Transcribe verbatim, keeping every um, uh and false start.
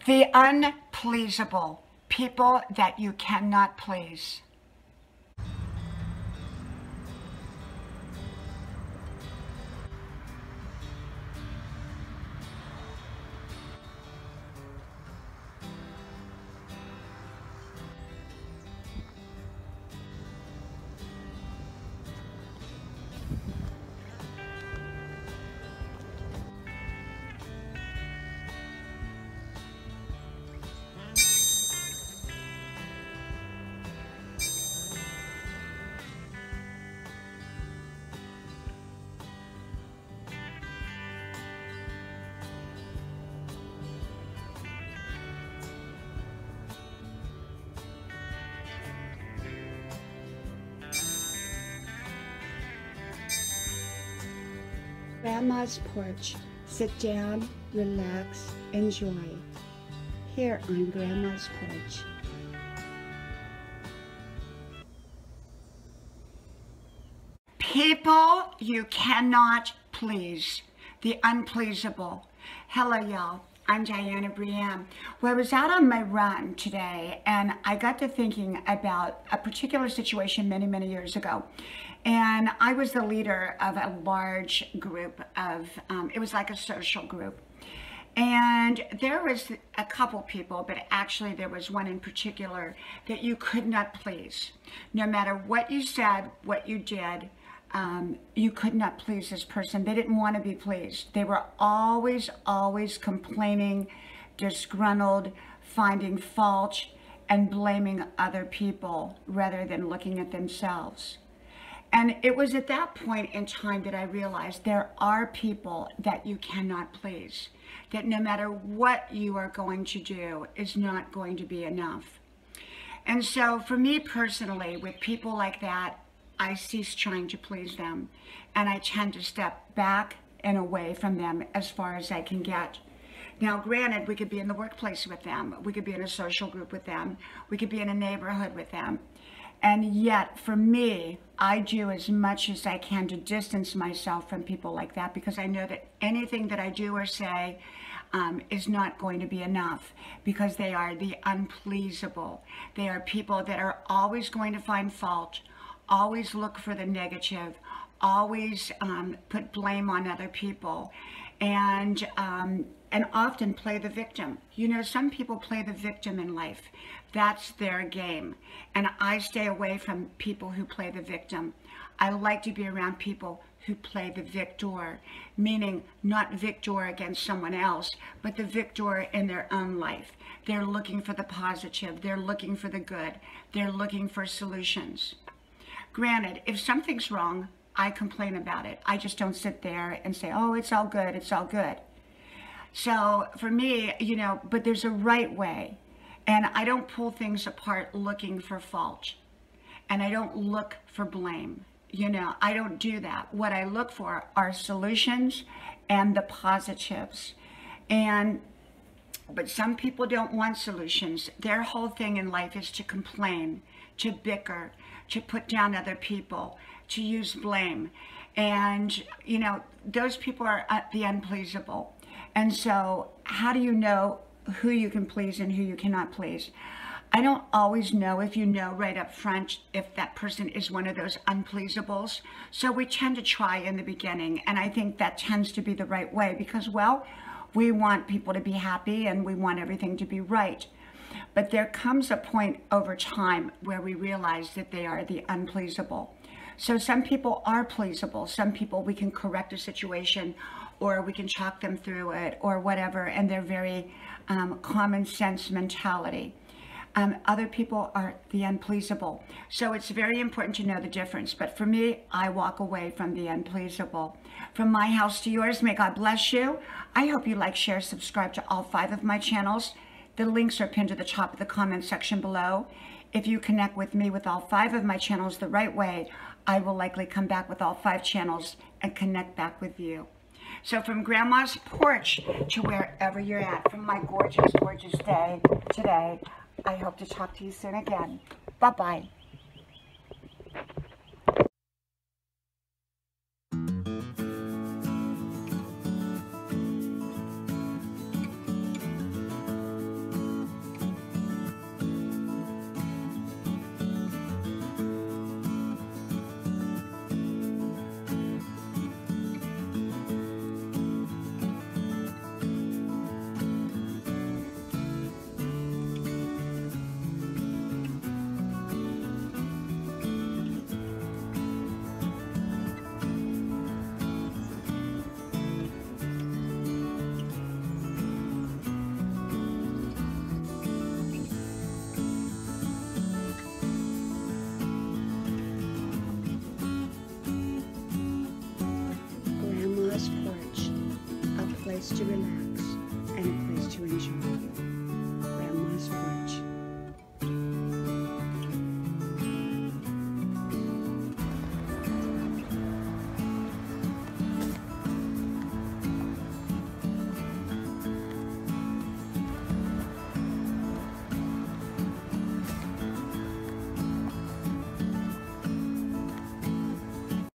The unpleasable, people that you cannot please. Grandma's porch. Sit down, relax, enjoy. Here on Grandma's porch. People you cannot please. The unpleasable. Hello, y'all. I'm Diana Brienne. Well, I was out on my run today, and I got to thinking about a particular situation many, many years ago. And I was the leader of a large group of, um, it was like a social group. And there was a couple people, but actually there was one in particular that you could not please. No matter what you said, what you did, um, you could not please this person. They didn't want to be pleased. They were always, always complaining, disgruntled, finding fault, and blaming other people rather than looking at themselves. And it was at that point in time that I realized there are people that you cannot please, that no matter what you are going to do is not going to be enough. And so for me personally, with people like that, I cease trying to please them, and I tend to step back and away from them as far as I can get. Now, granted, we could be in the workplace with them, we could be in a social group with them, we could be in a neighborhood with them. And yet, for me, I do as much as I can to distance myself from people like that, because I know that anything that I do or say um, is not going to be enough, because they are the unpleasable. They are people that are always going to find fault, always look for the negative, always um, put blame on other people, and um, and often play the victim. You know, some people play the victim in life. That's their game. And I stay away from people who play the victim. I like to be around people who play the victor, meaning not victor against someone else, but the victor in their own life. They're looking for the positive. They're looking for the good. They're looking for solutions. Granted, if something's wrong, I complain about it. I just don't sit there and say, oh, it's all good, it's all good. So for me, you know, but there's a right way. And I don't pull things apart looking for fault. And I don't look for blame. You know, I don't do that. What I look for are solutions and the positives. And, but some people don't want solutions. Their whole thing in life is to complain, to bicker, to put down other people, to use blame. And, you know, those people are the unpleasable. And so how do you know who you can please and who you cannot please? I don't always know, if you know right up front, if that person is one of those unpleasables. So we tend to try in the beginning, and I think that tends to be the right way, because, well, we want people to be happy and we want everything to be right. But there comes a point over time where we realize that they are the unpleasable. So some people are pleasable. Some people, we can correct a situation, or we can talk them through it, or whatever, and they're very um, common sense mentality. Um, other people are the unpleasable. So it's very important to know the difference. But for me, I walk away from the unpleasable. From my house to yours, may God bless you. I hope you like, share, subscribe to all five of my channels. The links are pinned to the top of the comment section below. If you connect with me with all five of my channels the right way, I will likely come back with all five channels and connect back with you. So from Grandma's porch to wherever you're at, from my gorgeous, gorgeous day today, I hope to talk to you soon again. Bye-bye. place to relax and a place to enjoy.